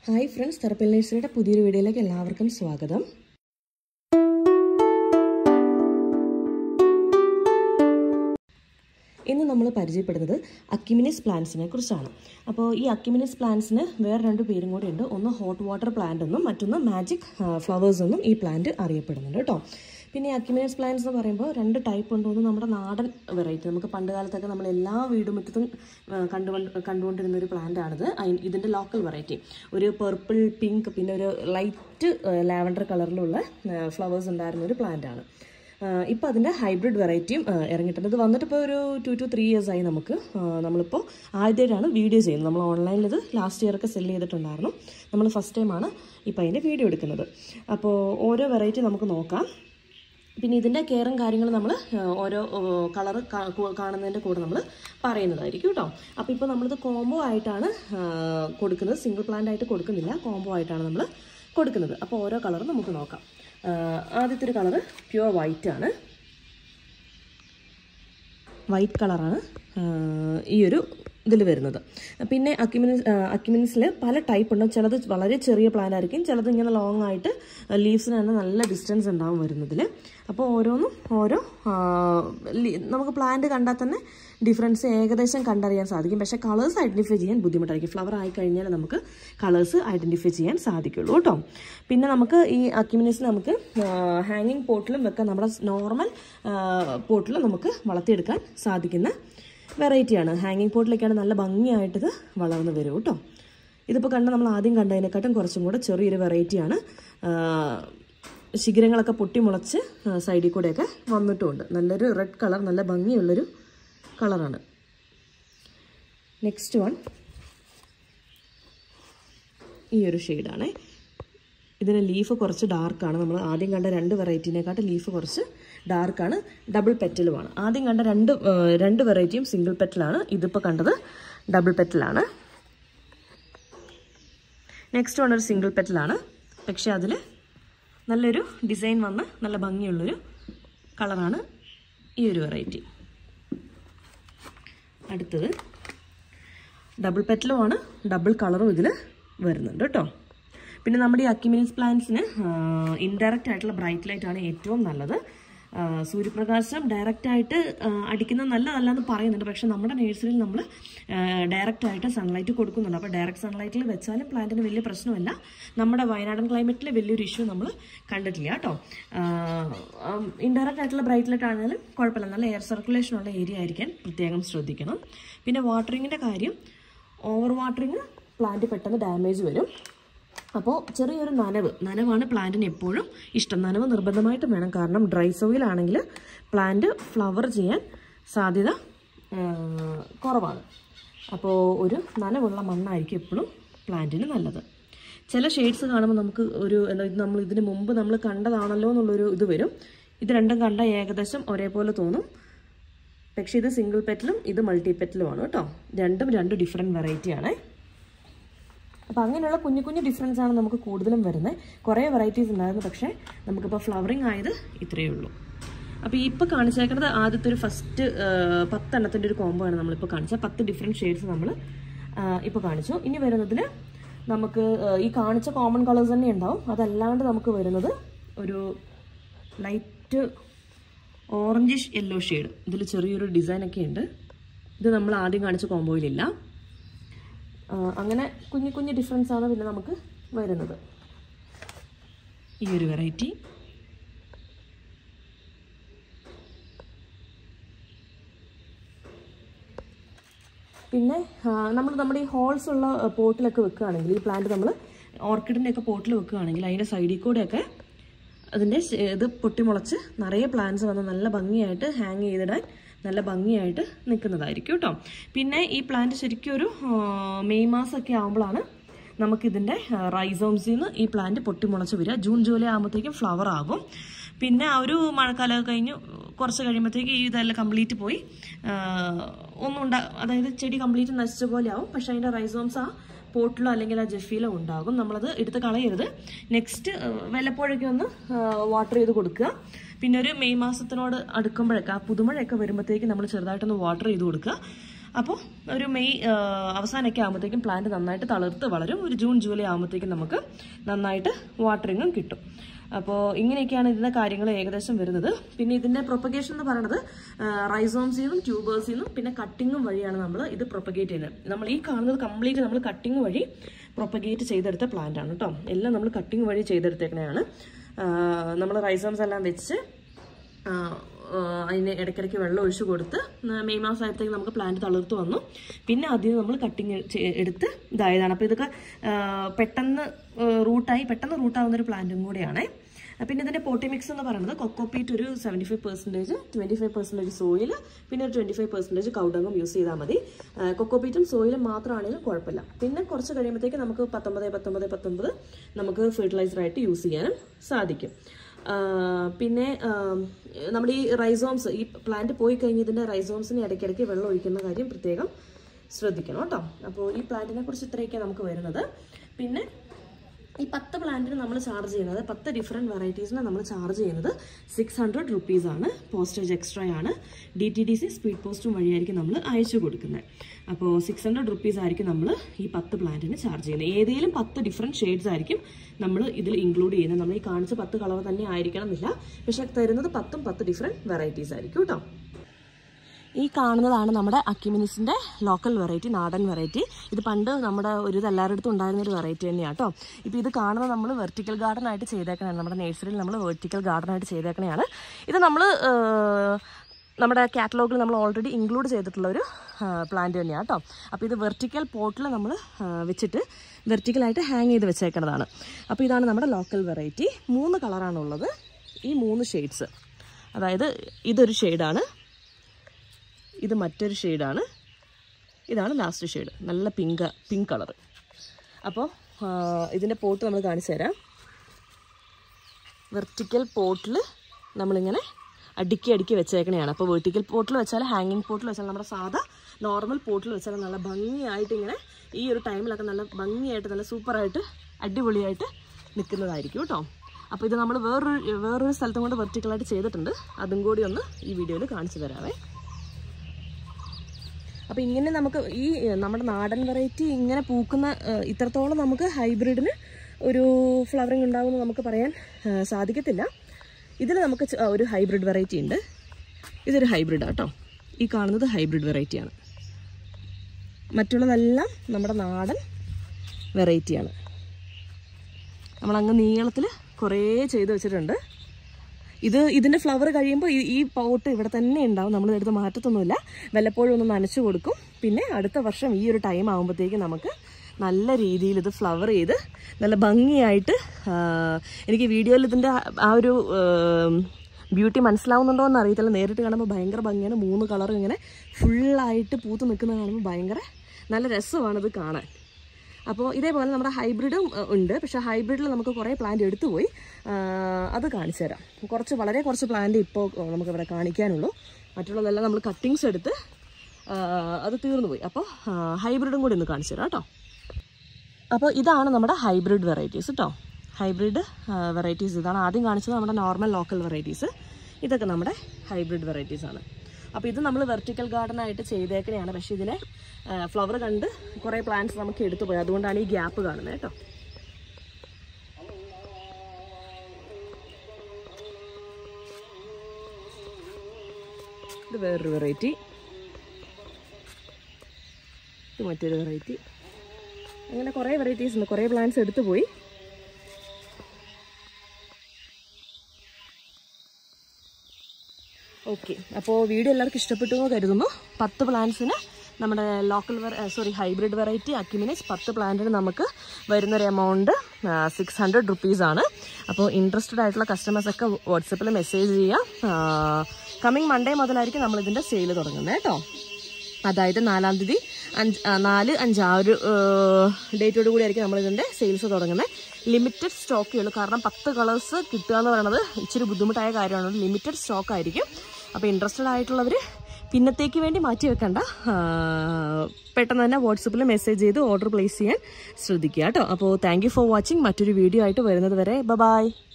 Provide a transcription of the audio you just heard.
Hi friends, Tharappel Nurseryയുടെ പുതിയൊരു വീഡിയോയിലേക്ക് എല്ലാവർക്കും സ്വാഗതം. ഇന്ന് നമ്മൾ പരിചയപ്പെടുന്നത് അക്കിമിനിസ് പ്ലാന്റ്സിനെ കുറിച്ചാണ്. അപ്പോൾ ഈ അക്കിമിനിസ് പ്ലാന്റ്സിന് വേറെ രണ്ട് പേരും കൂടി ഉണ്ട്. ഒന്ന് ഹോട്ട് വാട്ടർ പ്ലാന്റ് എന്നും മറ്റൊന്ന് മാജിക് ഫ്ലവേഴ്സ് എന്നും ഈ പ്ലാന്റ് അറിയപ്പെടുന്നുണ്ട് കേട്ടോ. പിന്നെ അക്കിമിനിസ് പ്ലാന്റ്സ് എന്ന് പറയുമ്പോൾ രണ്ട് ടൈപ്പ് ഉണ്ട്. ഒന്ന് നമ്മുടെ നാടൻ വെറൈറ്റി, നമുക്ക് പണ്ട് കാലത്തൊക്കെ നമ്മൾ എല്ലാ വീടുമുറ്റത്തും കണ്ടുകൊണ്ടിരുന്ന ഒരു പ്ലാന്റ് ആണിത്. ഇതിൻ്റെ ലോക്കൽ വെറൈറ്റി ഒരു പർപ്പിൾ പിങ്ക് പിന്നെ ഒരു ലൈറ്റ് ലാവൻഡർ കളറിലുള്ള ഫ്ലവേഴ്സ് ഉണ്ടായിരുന്ന ഒരു പ്ലാന്റ് ആണ്. ഇപ്പോൾ അതിൻ്റെ ഹൈബ്രിഡ് വെറൈറ്റിയും ഇറങ്ങിയിട്ടുണ്ട്. ഇത് വന്നിട്ടിപ്പോൾ ഒരു 2 to 3 years ആയി. നമ്മളിപ്പോൾ ആദ്യമായിട്ടാണ് വീഡിയോ ചെയ്യുന്നത്. നമ്മൾ ഓൺലൈനിൽ ഇത് ലാസ്റ്റ് ഇയറൊക്കെ സെല് ചെയ്തിട്ടുണ്ടായിരുന്നു. നമ്മൾ ഫസ്റ്റ് ടൈമാണ് ഇപ്പോൾ അതിൻ്റെ വീഡിയോ എടുക്കുന്നത്. അപ്പോൾ ഓരോ വെറൈറ്റി നമുക്ക് നോക്കാം. പിന്നെ ഇതിൻ്റെ കെയറും കാര്യങ്ങളും നമ്മൾ ഓരോ കളർ കാണുന്നതിൻ്റെ കൂടെ നമ്മൾ പറയുന്നതായിരിക്കും കേട്ടോ. അപ്പോൾ ഇപ്പോൾ നമ്മളിത് കോംബോ ആയിട്ടാണ് കൊടുക്കുന്നത്, സിംഗിൾ പ്ലാന്റ് ആയിട്ട് കൊടുക്കുന്നില്ല, കോംബോ ആയിട്ടാണ് നമ്മൾ കൊടുക്കുന്നത്. അപ്പോൾ ഓരോ കളറും നമുക്ക് നോക്കാം. ആദ്യത്തെ ഒരു കളറ് പ്യുവർ വൈറ്റ് ആണ്. വൈറ്റ് കളറാണ് ഈ ഒരു ഇതിൽ വരുന്നത്. പിന്നെ അക്കിമിനിസിൽ പല ടൈപ്പ് ഉണ്ട്. ചിലത് വളരെ ചെറിയ പ്ലാന്റ് ആയിരിക്കും, ചിലത് ഇങ്ങനെ ലോങ് ആയിട്ട് ലീവ്സിന് തന്നെ നല്ല ഡിസ്റ്റൻസ് ഉണ്ടാവും വരുന്നതിൽ. അപ്പോൾ ഓരോന്നും ഓരോ നമുക്ക് പ്ലാന്റ് കണ്ടാൽ തന്നെ ഡിഫറൻസ് ഏകദേശം കണ്ടറിയാൻ സാധിക്കും. പക്ഷേ കളേഴ്സ് ഐഡൻറ്റിഫൈ ചെയ്യാൻ ബുദ്ധിമുട്ടായിരിക്കും. ഫ്ലവർ ആയിക്കഴിഞ്ഞാൽ നമുക്ക് കളേഴ്സ് ഐഡൻറ്റിഫൈ ചെയ്യാൻ സാധിക്കുള്ളൂ കേട്ടോ. പിന്നെ നമുക്ക് ഈ അക്കിമിനിസ് നമുക്ക് ഹാങ്ങിങ് പോട്ടിലും വെക്കാം. നമ്മുടെ നോർമൽ പോട്ടിൽ നമുക്ക് വളർത്തിയെടുക്കാൻ സാധിക്കുന്ന വെറൈറ്റിയാണ്. ഹാങ്ങിങ് പോട്ടിലേക്കാണ് നല്ല ഭംഗിയായിട്ടിത് വളർന്നു വരും കേട്ടോ. ഇതിപ്പോൾ നമ്മൾ ആദ്യം കണ്ടതിനെക്കാട്ടും കുറച്ചും കൂടെ ചെറിയൊരു വെറൈറ്റിയാണ്. ശിഖരങ്ങളൊക്കെ പൊട്ടിമുളച്ച് സൈഡിൽ കൂടെയൊക്കെ വന്നിട്ടുമുണ്ട്. നല്ലൊരു റെഡ് കളർ, നല്ല ഭംഗിയുള്ളൊരു കളറാണ്. നെക്സ്റ്റ് വൺ ഈ ഒരു ഷെയ്ഡാണ്. ഇതിന് ലീഫ് കുറച്ച് ഡാർക്കാണ്. നമ്മൾ ആദ്യം കണ്ട രണ്ട് വെറൈറ്റീനെക്കാട്ടും ലീഫ് കുറച്ച് ഡാർക്കാണ്. ഡബിൾ പെറ്റലുമാണ്. ആദ്യം കണ്ട രണ്ട് വെറൈറ്റിയും സിംഗിൾ പെറ്റലാണ്. ഇതിപ്പോൾ കണ്ടത് ഡബിൾ പെറ്റലാണ്. നെക്സ്റ്റ് വൺ ഒരു സിംഗിൾ പെറ്റലാണ്. പക്ഷെ അതിൽ നല്ലൊരു ഡിസൈൻ വന്ന് നല്ല ഭംഗിയുള്ളൊരു കളറാണ് ഈ ഒരു വെറൈറ്റി. അടുത്തത് ഡബിൾ പെറ്റലുമാണ്, ഡബിൾ കളറും ഇതിൽ വരുന്നുണ്ട് കേട്ടോ. പിന്നെ നമ്മുടെ ഈ അക്കിമിനിസ് പ്ലാന്റ്സിന് ഇൻഡയറക്റ്റ് ആയിട്ടുള്ള ബ്രൈറ്റ് ലൈറ്റ് ആണ് ഏറ്റവും നല്ലത്. സൂര്യപ്രകാശം ഡയറക്റ്റായിട്ട് അടിക്കുന്നത് നല്ലതല്ലെന്ന് പറയുന്നുണ്ട്. പക്ഷേ നമ്മുടെ നേഴ്സറിയിൽ നമ്മൾ ഡയറക്റ്റായിട്ട് സൺലൈറ്റ് കൊടുക്കുന്നുണ്ട്. അപ്പോൾ ഡയറക്റ്റ് സൺലൈറ്റിൽ വെച്ചാലും പ്ലാന്റിന് വലിയ പ്രശ്നമല്ല. നമ്മുടെ വയനാടൻ ക്ലൈമറ്റിൽ വലിയൊരു ഇഷ്യൂ നമ്മൾ കണ്ടിട്ടില്ല കേട്ടോ. ഇൻഡയറക്റ്റ് ആയിട്ടുള്ള ബ്രൈറ്റ് ലൈറ്റ് ആണെങ്കിലും കുഴപ്പമില്ല. നല്ല എയർ സർക്കുലേഷൻ ഉള്ള ഏരിയ ആയിരിക്കാൻ പ്രത്യേകം ശ്രദ്ധിക്കണം. പിന്നെ വാട്ടറിങ്ങിൻ്റെ കാര്യം, ഓവർ വാട്ടറിങ് പ്ലാന്റ് പെട്ടെന്ന് ഡാമേജ് വരും. അപ്പോൾ ചെറിയൊരു നനവാണ് പ്ലാന്റിന് എപ്പോഴും ഇഷ്ടം. നനവ് നിർബന്ധമായിട്ടും വേണം. കാരണം ഡ്രൈ സോയിലാണെങ്കിൽ പ്ലാന്റ് ഫ്ലവർ ചെയ്യാൻ സാധ്യത കുറവാണ്. അപ്പോൾ ഒരു നനവുള്ള മണ്ണായിരിക്കും എപ്പോഴും പ്ലാന്റിന് നല്ലത്. ചില ഷെയ്ഡ്സ് കാണുമ്പോൾ നമുക്ക് ഒരു നമ്മൾ ഇതിന് മുമ്പ് നമ്മൾ കണ്ടതാണല്ലോ എന്നുള്ളൊരു ഇത് വരും. ഇത് രണ്ടും കണ്ട ഏകദേശം ഒരേപോലെ തോന്നും. പക്ഷേ ഇത് സിംഗിൾ പെറ്റലും ഇത് മൾട്ടി പെറ്റലുമാണ് കേട്ടോ. രണ്ടും രണ്ട് ഡിഫറെൻറ്റ് വെറൈറ്റിയാണ്. അപ്പോൾ അങ്ങനെയുള്ള കുഞ്ഞു കുഞ്ഞു ഡിഫറൻസ് ആണ് നമുക്ക് കൂടുതലും വരുന്നത്. കുറേ വെറൈറ്റീസ് ഉണ്ടായിരുന്നു, പക്ഷേ നമുക്കിപ്പോൾ ഫ്ലവറിങ് ആയത് ഇത്രയേ ഉള്ളൂ. അപ്പോൾ ഇപ്പോൾ കാണിച്ചേക്കുന്നത് ആദ്യത്തെ ഒരു ഫസ്റ്റ് 10 എണ്ണത്തിൻ്റെ ഒരു കോംബോ ആണ് നമ്മളിപ്പോൾ കാണിച്ചത്. 10 ഡിഫറെൻറ്റ് ഷെയ്ഡ്സ് നമ്മൾ ഇപ്പോൾ കാണിച്ചു. ഇനി വരുന്നതിൽ നമുക്ക് ഈ കാണിച്ച കോമൺ കളേഴ്സ് തന്നെ ഉണ്ടാവും. അതല്ലാണ്ട് നമുക്ക് വരുന്നത് ഒരു ലൈറ്റ് ഓറഞ്ചിഷ് യെല്ലോ ഷെയ്ഡ്. ഇതിൽ ചെറിയൊരു ഡിസൈനൊക്കെ ഉണ്ട്. ഇത് നമ്മൾ ആദ്യം കാണിച്ച കോംബോയിലില്ല. അങ്ങനെ കുഞ്ഞു കുഞ്ഞു ഡിഫറൻസ് ആണ് പിന്നെ നമുക്ക് വരുന്നത്. ഈ ഒരു വെറൈറ്റി പിന്നെ നമ്മുടെ ഈ ഹോൾസ് ഉള്ള പോട്ടിലൊക്കെ വെക്കുകയാണെങ്കിൽ, ഈ പ്ലാന്റ് നമ്മൾ ഓർക്കിഡിൻ്റെ ഒക്കെ പോട്ടിൽ വെക്കുകയാണെങ്കിൽ അതിൻ്റെ സൈഡിൽ കൂടെയൊക്കെ അതിൻ്റെ ഇത് പൊട്ടിമുളച്ച് നിറയെ പ്ലാന്റ്സ് വന്ന് നല്ല ഭംഗിയായിട്ട് ഹാങ് ചെയ്തിടാൻ നല്ല ഭംഗിയായിട്ട് നിൽക്കുന്നതായിരിക്കും കേട്ടോ. പിന്നെ ഈ പ്ലാന്റ് ശരിക്കും ഒരു മെയ് മാസമൊക്കെ ആകുമ്പോഴാണ് നമുക്കിതിൻ്റെ റൈസോംസിൽ നിന്ന് ഈ പ്ലാന്റ് പൊട്ടിമുളച്ച് വരിക. ജൂൺ ജൂലൈ ആകുമ്പോഴത്തേക്കും ഫ്ലവർ ആകും. പിന്നെ ആ ഒരു മഴക്കാലമൊക്കെ കഴിഞ്ഞ് കുറച്ച് കഴിയുമ്പോഴത്തേക്ക് ഇതെല്ലാം കംപ്ലീറ്റ് പോയി അതായത് ചെടി കംപ്ലീറ്റ് നശിച്ച പോലെ ആവും. പക്ഷേ അതിൻ്റെ റൈസോംസ് ആ പോട്ടിലോ അല്ലെങ്കിൽ ആ ജെഫിയിലോ ഉണ്ടാകും. നമ്മളത് എടുത്ത് കളയരുത്. നെക്സ്റ്റ് വല്ലപ്പോഴൊക്കെ ഒന്ന് വാട്ടർ ചെയ്ത് കൊടുക്കുക. പിന്നെ ഒരു മെയ് മാസത്തിനോട് അടുക്കുമ്പോഴൊക്കെ ആ പുതുമഴയൊക്കെ വരുമ്പോഴത്തേക്ക് നമ്മൾ ചെറുതായിട്ടൊന്ന് വാട്ടർ ചെയ്ത് കൊടുക്കുക. അപ്പോൾ ഒരു മെയ് അവസാനമൊക്കെ ആകുമ്പോഴത്തേക്കും പ്ലാന്റ് നന്നായിട്ട് തളിർത്ത് വളരും. ഒരു ജൂൺ ജൂലൈ ആകുമ്പോഴത്തേക്കും നമുക്ക് നന്നായിട്ട് വാട്ടറിങ്ങും കിട്ടും. അപ്പോൾ ഇങ്ങനെയൊക്കെയാണ് ഇതിൻ്റെ കാര്യങ്ങൾ ഏകദേശം വരുന്നത്. പിന്നെ ഇതിൻ്റെ പ്രൊപ്പഗേഷൻ എന്ന് പറയുന്നത് റൈസോംസിൽ നിന്നും ട്യൂബേഴ്സിൽ നിന്നും പിന്നെ കട്ടിങ്ങും വഴിയാണ് നമ്മൾ ഇത് പ്രൊപ്പഗേറ്റ് ചെയ്യുന്നത്. നമ്മൾ ഈ കാണുന്നത് കംപ്ലീറ്റ് നമ്മൾ കട്ടിങ് വഴി പ്രൊപ്പഗേറ്റ് ചെയ്തെടുത്ത പ്ലാന്റ് ആണ് കേട്ടോ. എല്ലാം നമ്മൾ കട്ടിങ് വഴി ചെയ്തെടുത്തേക്കണെയാണ്. നമ്മൾ റൈസോംസ് എല്ലാം വെച്ച് അതിന് ഇടയ്ക്കിടയ്ക്ക് വെള്ളം ഒഴിച്ച് കൊടുത്ത് മെയ് മാസമായപ്പോഴത്തേക്ക് നമുക്ക് പ്ലാന്റ് തളിർത്ത് വന്നു. പിന്നെ അതിന് നമ്മൾ കട്ടിങ് എടുത്ത് ഇതായതാണ്. അപ്പോൾ ഇതൊക്കെ പെട്ടെന്ന് റൂട്ടാവുന്നൊരു പ്ലാന്റും കൂടെയാണ്. പിന്നെ ഇതിൻ്റെ പോട്ടി മിക്സ് എന്ന് പറയുന്നത് കൊക്കോപീറ്റ് ഒരു 75%, 25% സോയിൽ, പിന്നെ ഒരു 25% കൗഡങ്ങും യൂസ് ചെയ്താൽ മതി. കൊക്കോപീറ്റും സോയിലും മാത്രമാണെങ്കിലും കുഴപ്പമില്ല. പിന്നെ കുറച്ച് കഴിയുമ്പോഴത്തേക്ക് നമുക്ക് 19 നമുക്ക് ഫെർട്ടിലൈസറായിട്ട് യൂസ് ചെയ്യാനും സാധിക്കും. പിന്നെ നമ്മൾ ഈ റൈസോംസ്, ഈ പ്ലാന്റ് പോയി കഴിഞ്ഞതിൻ്റെ റൈസോംസിന് ഇടയ്ക്കിടയ്ക്ക് വെള്ളം ഒഴിക്കുന്ന കാര്യം പ്രത്യേകം ശ്രദ്ധിക്കണം കേട്ടോ. അപ്പോൾ ഈ പ്ലാന്റിനെ കുറിച്ച് ഇത്രയൊക്കെയാണ് നമുക്ക് വരുന്നത്. പിന്നെ ഈ 10 പ്ലാന്റിന് നമ്മൾ ചാർജ് ചെയ്യുന്നത് 10 ഡിഫറെൻറ്റ് വെറൈറ്റീസിന് നമ്മൾ ചാർജ് ചെയ്യുന്നത് 600 റുപ്പീസാണ്. പോസ്റ്റേജ് എക്സ്ട്രാ ആണ്. DTDC സ്പീഡ് പോസ്റ്റും വഴിയായിരിക്കും നമ്മൾ അയച്ചു കൊടുക്കുന്നത്. അപ്പോൾ 600 റുപ്പീസ് ആയിരിക്കും നമ്മൾ ഈ 10 പ്ലാന്റിന് ചാർജ് ചെയ്യുന്നത്. ഏതെങ്കിലും 10 ഡിഫറെൻറ്റ് ഷെയ്ഡ്സ് ആയിരിക്കും നമ്മൾ ഇതിൽ ഇൻക്ലൂഡ് ചെയ്യുന്നത്. നമ്മൾ ഈ കാണിച്ച 10 കളർ തന്നെ ആയിരിക്കണം എന്നില്ല, പക്ഷെ തരുന്നത് 10 ഡിഫറെൻറ്റ് വെറൈറ്റീസ് ആയിരിക്കും കേട്ടോ. ഈ കാണുന്നതാണ് നമ്മുടെ അക്കിമിനിസിൻ്റെ ലോക്കൽ വെറൈറ്റി, നാടൻ വെറൈറ്റി. ഇത് പണ്ട് നമ്മുടെ ഒരു എല്ലാവരുടെ ഉണ്ടായിരുന്നൊരു വെറൈറ്റി തന്നെയാണ് കേട്ടോ. ഇപ്പോൾ ഇത് കാണുന്നത് നമ്മൾ വെർട്ടിക്കൽ ഗാർഡൻ ആയിട്ട് ചെയ്തേക്കണതാണ്. നമ്മുടെ നഴ്സറിയിൽ നമ്മൾ വെർട്ടിക്കൽ ഗാർഡൻ ആയിട്ട് ചെയ്തേക്കണതാണ്. ഇത് നമ്മൾ നമ്മുടെ കാറ്റലോഗിൽ നമ്മൾ ഓൾറെഡി ഇൻക്ലൂഡ് ചെയ്തിട്ടുള്ള ഒരു പ്ലാന്റ് തന്നെയാണ് കേട്ടോ. അപ്പോൾ ഇത് വെർട്ടിക്കൽ പോട്ടിൽ നമ്മൾ വെച്ചിട്ട് വെർട്ടിക്കലായിട്ട് ഹാങ് ചെയ്ത് വെച്ചേക്കുന്നതാണ്. അപ്പോൾ ഇതാണ് നമ്മുടെ ലോക്കൽ വെറൈറ്റി. 3 കളറാണുള്ളത്. ഈ 3 ഷെയ്ഡ്സ്, അതായത് ഇതൊരു ഷെയ്ഡാണ്, ഇത് മറ്റൊരു ഷെയ്ഡാണ്, ഇതാണ് ലാസ്റ്റ് ഷെയ്ഡ്, നല്ല പിങ്ക് കളർ. അപ്പോൾ ഇതിൻ്റെ പോട്ട് നമ്മൾ കാണിച്ചു തരാം. വെർട്ടിക്കൽ പോട്ടിൽ നമ്മളിങ്ങനെ അടുക്കി വെച്ചേക്കണെയാണ്. അപ്പോൾ വെർട്ടിക്കൽ പോട്ടിൽ വെച്ചാൽ, ഹാങ്ങിങ് പോട്ടിൽ വെച്ചാൽ, നമ്മുടെ സാധാ നോർമൽ പോട്ടിൽ വെച്ചാൽ നല്ല ഭംഗിയായിട്ട് ഇങ്ങനെ ഈ ഒരു ടൈമിലൊക്കെ നല്ല ഭംഗിയായിട്ട് നല്ല സൂപ്പറായിട്ട് അടിപൊളിയായിട്ട് നിൽക്കുന്നതായിരിക്കും കേട്ടോ. അപ്പോൾ ഇത് നമ്മൾ വേറൊരു സ്ഥലത്തും കൊണ്ട് വെർട്ടിക്കലായിട്ട് ചെയ്തിട്ടുണ്ട്. അതും കൂടി ഒന്ന് ഈ വീഡിയോയിൽ കാണിച്ചു തരാവേ. അപ്പോൾ ഇങ്ങനെ നമുക്ക് ഈ നമ്മുടെ നാടൻ വെറൈറ്റി ഇങ്ങനെ പൂക്കുന്ന ഇത്രത്തോളം നമുക്ക് ഹൈബ്രിഡിന് ഒരു ഫ്ലവറിങ് ഉണ്ടാകുമെന്ന് നമുക്ക് പറയാൻ സാധിക്കത്തില്ല. ഇതിൽ നമുക്ക് ഒരു ഹൈബ്രിഡ് വെറൈറ്റി ഉണ്ട്. ഇതൊരു ഹൈബ്രിഡാണ് കേട്ടോ. ഈ കാണുന്നത് ഹൈബ്രിഡ് വെറൈറ്റിയാണ്. മറ്റുള്ളതെല്ലാം നമ്മുടെ നാടൻ വെറൈറ്റിയാണ്. നമ്മളങ്ങ് നീളത്തിൽ കുറേ ചെയ്ത് വെച്ചിട്ടുണ്ട്. ഇതിൻ്റെ ഫ്ലവർ കഴിയുമ്പോൾ ഈ പോട്ട് ഇവിടെ തന്നെ ഉണ്ടാവും. നമ്മൾ എടുത്ത് മാറ്റത്തൊന്നുമില്ല. വല്ലപ്പോഴും ഒന്ന് നനച്ചു കൊടുക്കും. പിന്നെ അടുത്ത വർഷം ഈ ഒരു ടൈം ആകുമ്പോഴത്തേക്കും നമുക്ക് നല്ല രീതിയിൽ ഇത് ഫ്ലവർ ചെയ്ത് നല്ല ഭംഗിയായിട്ട്, എനിക്ക് വീഡിയോയിൽ ഇതിൻ്റെ ആ ഒരു ബ്യൂട്ടി മനസ്സിലാവുന്നുണ്ടോ എന്ന് അറിയത്തില്ല. നേരിട്ട് കാണുമ്പോൾ ഭയങ്കര ഭംഗിയാണ്. 3 കളറും ഇങ്ങനെ ഫുള്ളായിട്ട് പൂത്ത് നിൽക്കുന്നത് കാണുമ്പോൾ ഭയങ്കര നല്ല രസമാണിത് കാണാൻ. അപ്പോൾ ഇതേപോലെ നമ്മുടെ ഹൈബ്രിഡും ഉണ്ട്. പക്ഷേ ഹൈബ്രിഡിൽ നമുക്ക് കുറേ പ്ലാന്റ് എടുത്തു പോയി. അത് കാണിച്ചു തരാം. വളരെ കുറച്ച് പ്ലാന്റ് ഇപ്പോൾ നമുക്കിവിടെ കാണിക്കാനുള്ളൂ. മറ്റുള്ളതെല്ലാം നമ്മൾ കട്ടിങ്സ് എടുത്ത് അത് തീർന്നു പോയി. അപ്പോൾ ഹൈബ്രിഡും കൂടി ഒന്ന് കാണിച്ചു തരാം കേട്ടോ. അപ്പോൾ ഇതാണ് നമ്മുടെ ഹൈബ്രിഡ് വെറൈറ്റീസ് കേട്ടോ. ഹൈബ്രിഡ് വെറൈറ്റീസ് ഇതാണ്. ആദ്യം കാണിച്ചത് നമ്മുടെ നോർമൽ ലോക്കൽ വെറൈറ്റീസ്. ഇതൊക്കെ നമ്മുടെ ഹൈബ്രിഡ് വെറൈറ്റീസാണ്. അപ്പോൾ ഇത് നമ്മൾ വെർട്ടിക്കൽ ഗാർഡനായിട്ട് ചെയ്തേക്കണെയാണ്. പക്ഷേ ഇതിലെ ഫ്ലവർ കണ്ട് കുറേ പ്ലാന്റ്സ് നമുക്ക് എടുത്തു പോയി. അതുകൊണ്ടാണ് ഈ ഗ്യാപ്പ് കാണുന്നത് കേട്ടോ. ഇത് വേറൊരു വെറൈറ്റി, ഇത് മറ്റൊരു വെറൈറ്റി. അങ്ങനെ കുറേ വെറൈറ്റീസ് ഉണ്ട്. കുറേ പ്ലാന്റ്സ് എടുത്തു പോയി. ഓക്കെ, അപ്പോൾ വീഡിയോ എല്ലാവർക്കും ഇഷ്ടപ്പെട്ടു എന്ന് കരുതുന്നു. 10 പ്ലാന്റ്സിന് നമ്മുടെ ഹൈബ്രിഡ് വെറൈറ്റി അക്കിമിനസ് 10 പ്ലാന്റിന് നമുക്ക് വരുന്നൊരു എമൗണ്ട് 600 റുപ്പീസാണ്. അപ്പോൾ ഇൻട്രസ്റ്റഡ് ആയിട്ടുള്ള കസ്റ്റമേഴ്സൊക്കെ വാട്സപ്പിൽ മെസ്സേജ് ചെയ്യാം. കമ്മിങ് മൺഡേ മുതലായിരിക്കും നമ്മളിതിൻ്റെ സെയിൽ തുടങ്ങുന്നത് കേട്ടോ. അതായത് 4-ാം തീയതി 4-5 ആ ഒരു ഡേറ്റോട് കൂടി ആയിരിക്കും നമ്മളിതിൻ്റെ സെയിൽസ് തുടങ്ങുന്നത്. ലിമിറ്റഡ് സ്റ്റോക്കേ ഉള്ളൂ. കാരണം 10 കളേഴ്സ് കിട്ടുക എന്ന് പറയുന്നത് ഇച്ചിരി ബുദ്ധിമുട്ടായ കാര്യമാണ്. ലിമിറ്റഡ് സ്റ്റോക്ക് ആയിരിക്കും. അപ്പോൾ ഇൻട്രസ്റ്റഡ് ആയിട്ടുള്ളവർ പിന്നത്തേക്ക് വേണ്ടി മാറ്റി വെക്കണ്ട, പെട്ടെന്ന് തന്നെ വാട്സപ്പിൽ മെസ്സേജ് ചെയ്ത് ഓർഡർ പ്ലേസ് ചെയ്യാൻ ശ്രദ്ധിക്കുക കേട്ടോ. അപ്പോൾ താങ്ക് യു ഫോർ വാച്ചിങ്. മറ്റൊരു വീഡിയോ ആയിട്ട് വരുന്നത് വരെ ബൈ.